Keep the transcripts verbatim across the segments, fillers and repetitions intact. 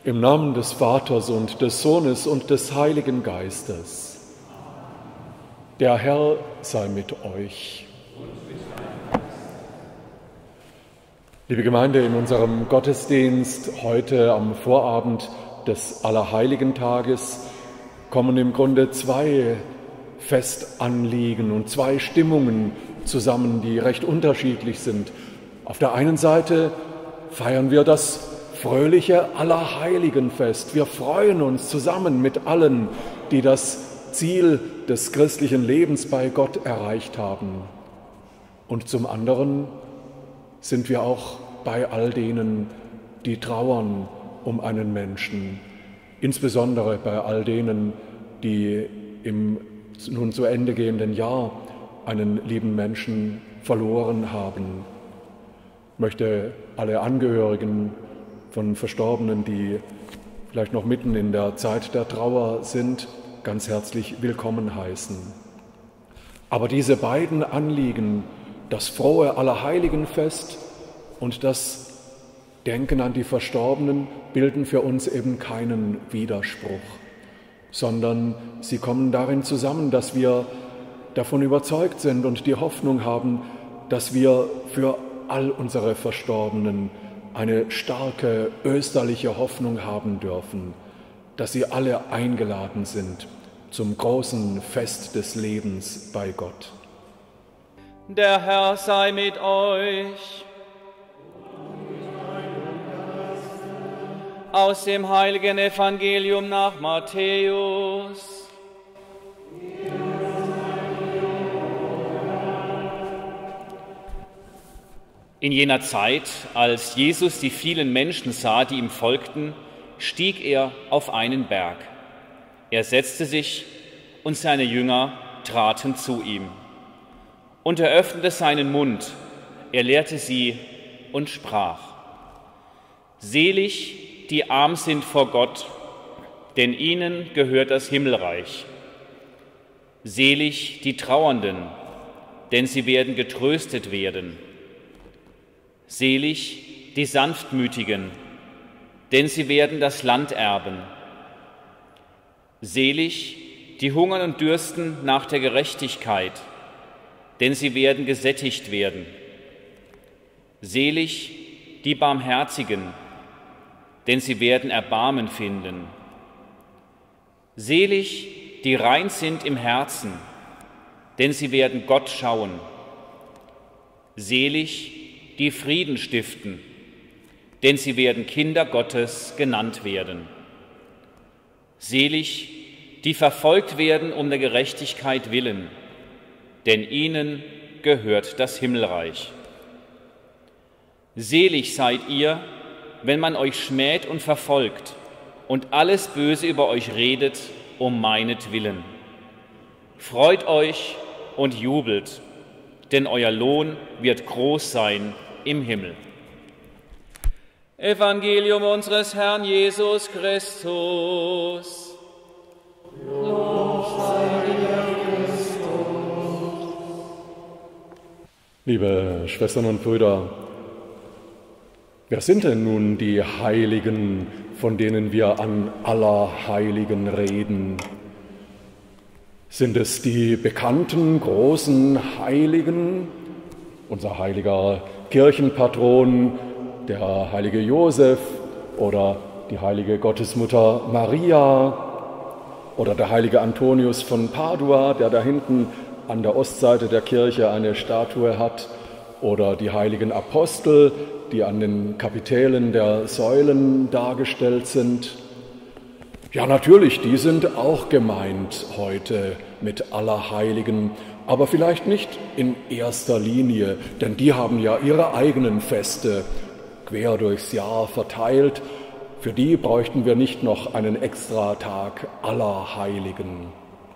Im Namen des Vaters und des Sohnes und des Heiligen Geistes. Der Herr sei mit euch. Liebe Gemeinde, in unserem Gottesdienst heute am Vorabend des Allerheiligentages kommen im Grunde zwei Festanliegen und zwei Stimmungen zusammen, die recht unterschiedlich sind. Auf der einen Seite feiern wir das fröhliche Allerheiligenfest. Wir freuen uns zusammen mit allen, die das Ziel des christlichen Lebens bei Gott erreicht haben. Und zum anderen sind wir auch bei all denen, die trauern um einen Menschen, insbesondere bei all denen, die im nun zu Ende gehenden Jahr einen lieben Menschen verloren haben. Ich möchte alle Angehörigen von Verstorbenen, die vielleicht noch mitten in der Zeit der Trauer sind, ganz herzlich willkommen heißen. Aber diese beiden Anliegen, das frohe Allerheiligenfest und das Denken an die Verstorbenen, bilden für uns eben keinen Widerspruch, sondern sie kommen darin zusammen, dass wir davon überzeugt sind und die Hoffnung haben, dass wir für all unsere Verstorbenen eine starke österliche Hoffnung haben dürfen, dass sie alle eingeladen sind zum großen Fest des Lebens bei Gott. Der Herr sei mit euch. Aus dem heiligen Evangelium nach Matthäus. In jener Zeit, als Jesus die vielen Menschen sah, die ihm folgten, stieg er auf einen Berg. Er setzte sich und seine Jünger traten zu ihm. Und er öffnete seinen Mund, er lehrte sie und sprach: Selig, die arm sind vor Gott, denn ihnen gehört das Himmelreich. Selig die Trauernden, denn sie werden getröstet werden. Selig die Sanftmütigen, denn sie werden das Land erben. Selig die hungern und dürsten nach der Gerechtigkeit, denn sie werden gesättigt werden. Selig die Barmherzigen, denn sie werden Erbarmen finden. Selig die rein sind im Herzen, denn sie werden Gott schauen. Selig die Frieden stiften, denn sie werden Kinder Gottes genannt werden. Selig, die verfolgt werden um der Gerechtigkeit willen, denn ihnen gehört das Himmelreich. Selig seid ihr, wenn man euch schmäht und verfolgt und alles Böse über euch redet, um meinetwillen. Freut euch und jubelt, denn euer Lohn wird groß sein im Himmel. Evangelium unseres Herrn Jesus Christus. Lob sei dir, Christus. Liebe Schwestern und Brüder, wer sind denn nun die Heiligen, von denen wir an Allerheiligen reden? Sind es die bekannten großen Heiligen, unser heiliger Kirchenpatron, der heilige Josef oder die heilige Gottesmutter Maria oder der heilige Antonius von Padua, der da hinten an der Ostseite der Kirche eine Statue hat, oder die heiligen Apostel, die an den Kapitellen der Säulen dargestellt sind? Ja, natürlich, die sind auch gemeint heute mit Allerheiligen, aber vielleicht nicht in erster Linie, denn die haben ja ihre eigenen Feste quer durchs Jahr verteilt. Für die bräuchten wir nicht noch einen extra Tag Allerheiligen.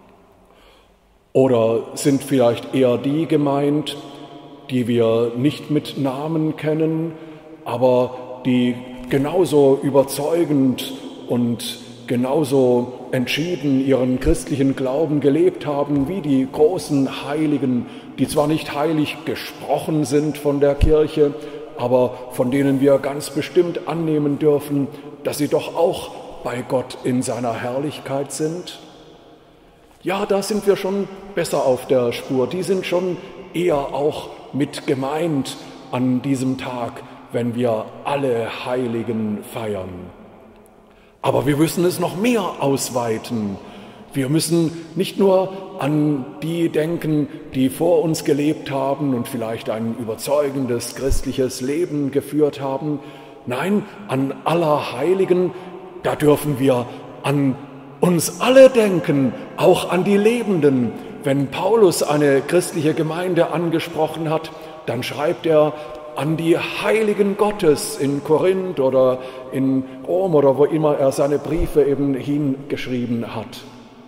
Oder sind vielleicht eher die gemeint, die wir nicht mit Namen kennen, aber die genauso überzeugend und genauso entschieden ihren christlichen Glauben gelebt haben wie die großen Heiligen, die zwar nicht heilig gesprochen sind von der Kirche, aber von denen wir ganz bestimmt annehmen dürfen, dass sie doch auch bei Gott in seiner Herrlichkeit sind? Ja, da sind wir schon besser auf der Spur. Die sind schon eher auch mit gemeint an diesem Tag, wenn wir alle Heiligen feiern. Aber wir müssen es noch mehr ausweiten. Wir müssen nicht nur an die denken, die vor uns gelebt haben und vielleicht ein überzeugendes christliches Leben geführt haben. Nein, an aller Heiligen, da dürfen wir an uns alle denken, auch an die Lebenden. Wenn Paulus eine christliche Gemeinde angesprochen hat, dann schreibt er an die Heiligen Gottes in Korinth oder in Rom oder wo immer er seine Briefe eben hingeschrieben hat.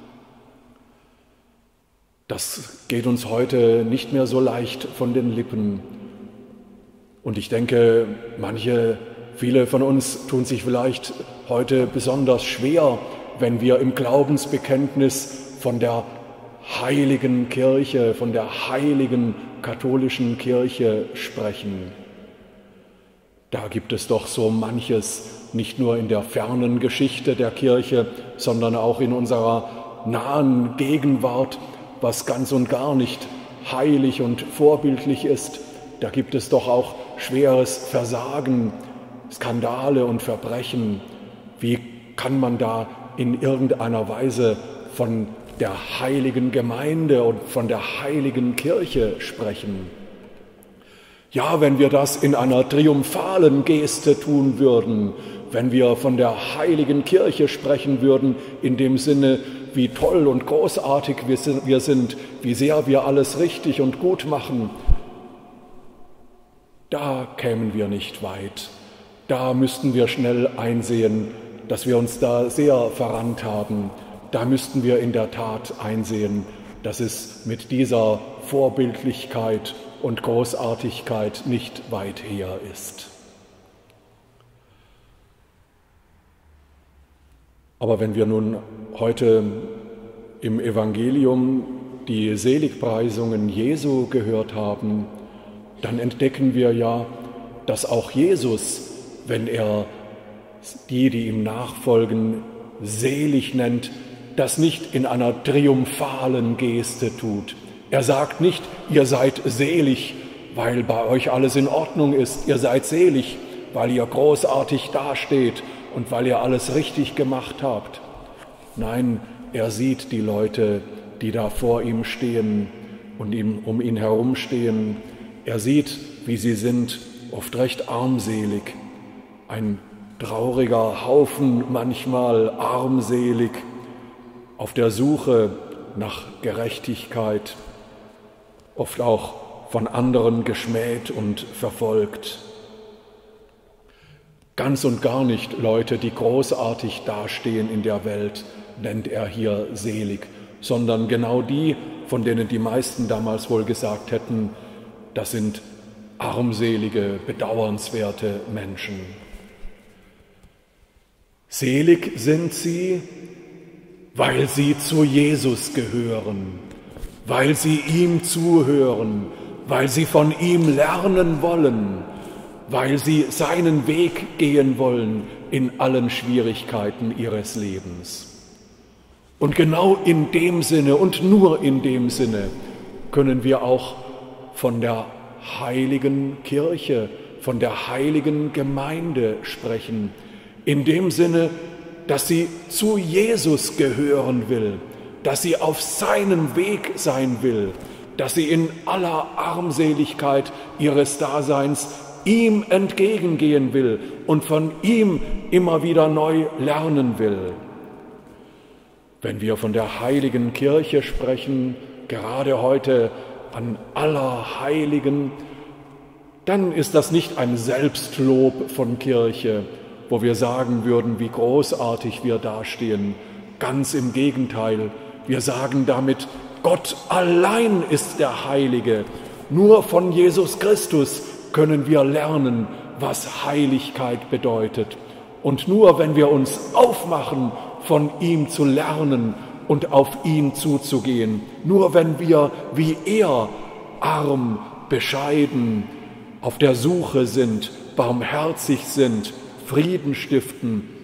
Das geht uns heute nicht mehr so leicht von den Lippen. Und ich denke, manche, viele von uns tun sich vielleicht heute besonders schwer, wenn wir im Glaubensbekenntnis von der heiligen Kirche, von der heiligen katholischen Kirche sprechen. Da gibt es doch so manches, nicht nur in der fernen Geschichte der Kirche, sondern auch in unserer nahen Gegenwart, was ganz und gar nicht heilig und vorbildlich ist. Da gibt es doch auch schweres Versagen, Skandale und Verbrechen. Wie kann man da in irgendeiner Weise von der heiligen Gemeinde und von der heiligen Kirche sprechen? Ja, wenn wir das in einer triumphalen Geste tun würden, wenn wir von der heiligen Kirche sprechen würden, in dem Sinne, wie toll und großartig wir sind, wie sehr wir alles richtig und gut machen, da kämen wir nicht weit. Da müssten wir schnell einsehen, dass wir uns da sehr verrannt haben. Da müssten wir in der Tat einsehen, dass es mit dieser Vorbildlichkeit und Großartigkeit nicht weit her ist. Aber wenn wir nun heute im Evangelium die Seligpreisungen Jesu gehört haben, dann entdecken wir ja, dass auch Jesus, wenn er die, die ihm nachfolgen, selig nennt, das nicht in einer triumphalen Geste tut. Er sagt nicht, ihr seid selig, weil bei euch alles in Ordnung ist. Ihr seid selig, weil ihr großartig dasteht und weil ihr alles richtig gemacht habt. Nein, er sieht die Leute, die da vor ihm stehen und ihm, um ihn herumstehen. Er sieht, wie sie sind, oft recht armselig. Ein trauriger Haufen, manchmal armselig, auf der Suche nach Gerechtigkeit, oft auch von anderen geschmäht und verfolgt. Ganz und gar nicht Leute, die großartig dastehen in der Welt, nennt er hier selig, sondern genau die, von denen die meisten damals wohl gesagt hätten, das sind armselige, bedauernswerte Menschen. Selig sind sie, weil sie zu Jesus gehören, weil sie ihm zuhören, weil sie von ihm lernen wollen, weil sie seinen Weg gehen wollen in allen Schwierigkeiten ihres Lebens. Und genau in dem Sinne und nur in dem Sinne können wir auch von der heiligen Kirche, von der heiligen Gemeinde sprechen, in dem Sinne, dass sie zu Jesus gehören will, dass sie auf seinem Weg sein will, dass sie in aller Armseligkeit ihres Daseins ihm entgegengehen will und von ihm immer wieder neu lernen will. Wenn wir von der heiligen Kirche sprechen, gerade heute an aller Heiligen, dann ist das nicht ein Selbstlob von Kirche, wo wir sagen würden, wie großartig wir dastehen. Ganz im Gegenteil, wir sagen damit, Gott allein ist der Heilige. Nur von Jesus Christus können wir lernen, was Heiligkeit bedeutet. Und nur wenn wir uns aufmachen, von ihm zu lernen und auf ihn zuzugehen, nur wenn wir wie er arm, bescheiden, auf der Suche sind, barmherzig sind, Frieden stiften,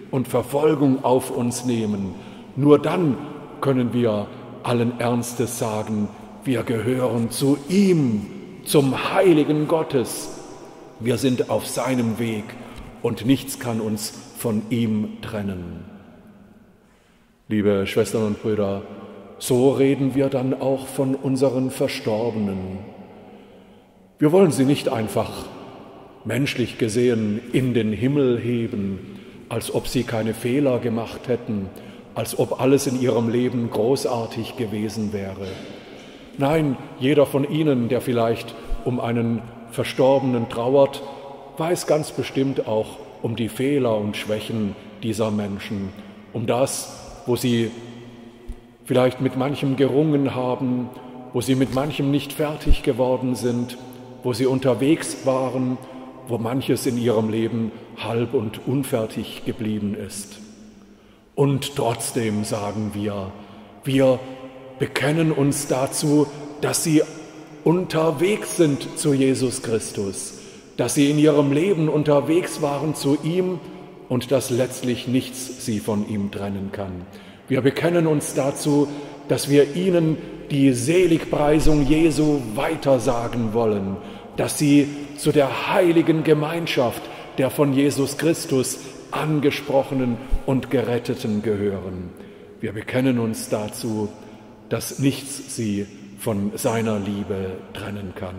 und Verfolgung auf uns nehmen. Nur dann können wir allen Ernstes sagen, wir gehören zu ihm, zum Heiligen Gottes. Wir sind auf seinem Weg und nichts kann uns von ihm trennen. Liebe Schwestern und Brüder, so reden wir dann auch von unseren Verstorbenen. Wir wollen sie nicht einfach menschlich gesehen in den Himmel heben, als ob sie keine Fehler gemacht hätten, als ob alles in ihrem Leben großartig gewesen wäre. Nein, jeder von Ihnen, der vielleicht um einen Verstorbenen trauert, weiß ganz bestimmt auch um die Fehler und Schwächen dieser Menschen, um das, wo sie vielleicht mit manchem gerungen haben, wo sie mit manchem nicht fertig geworden sind, wo sie unterwegs waren, wo manches in ihrem Leben halb und unfertig geblieben ist. Und trotzdem sagen wir, wir bekennen uns dazu, dass sie unterwegs sind zu Jesus Christus, dass sie in ihrem Leben unterwegs waren zu ihm und dass letztlich nichts sie von ihm trennen kann. Wir bekennen uns dazu, dass wir ihnen die Seligpreisung Jesu weitersagen wollen, dass sie zu der heiligen Gemeinschaft der von Jesus Christus angesprochenen und Geretteten gehören. Wir bekennen uns dazu, dass nichts sie von seiner Liebe trennen kann.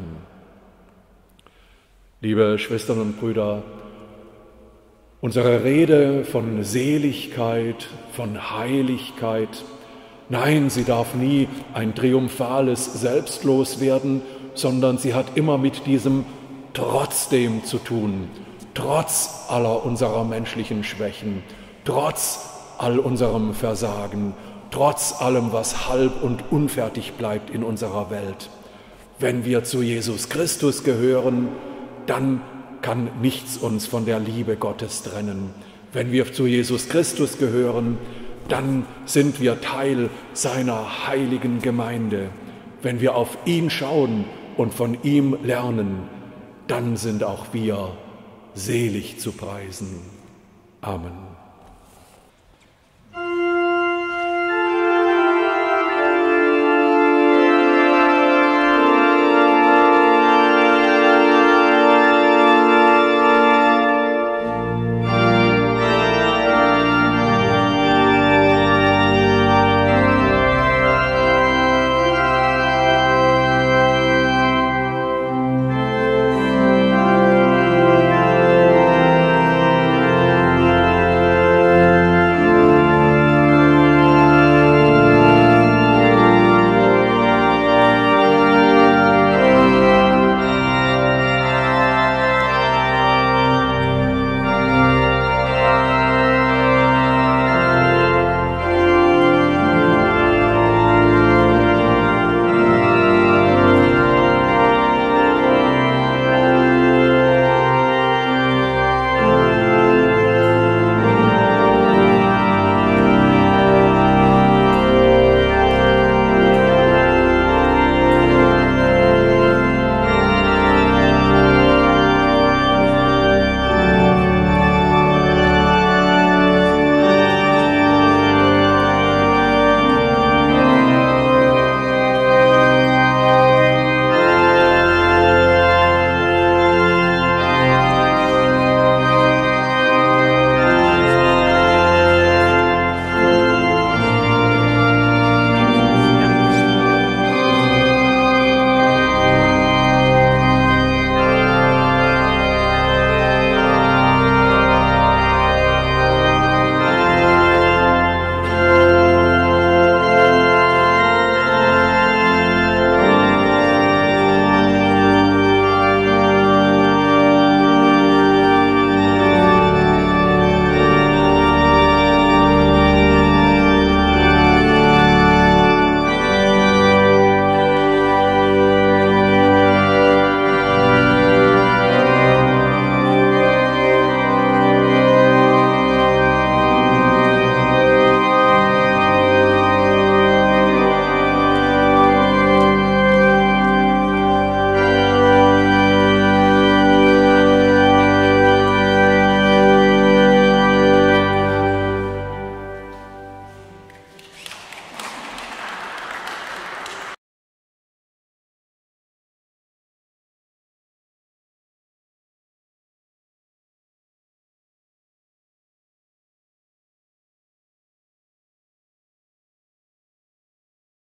Liebe Schwestern und Brüder, unsere Rede von Seligkeit, von Heiligkeit, nein, sie darf nie ein triumphales Selbstlos werden, sondern sie hat immer mit diesem Trotzdem zu tun, trotz aller unserer menschlichen Schwächen, trotz all unserem Versagen, trotz allem, was halb und unfertig bleibt in unserer Welt. Wenn wir zu Jesus Christus gehören, dann kann nichts uns von der Liebe Gottes trennen. Wenn wir zu Jesus Christus gehören, dann sind wir Teil seiner heiligen Gemeinde. Wenn wir auf ihn schauen und von ihm lernen, dann sind auch wir selig zu preisen. Amen.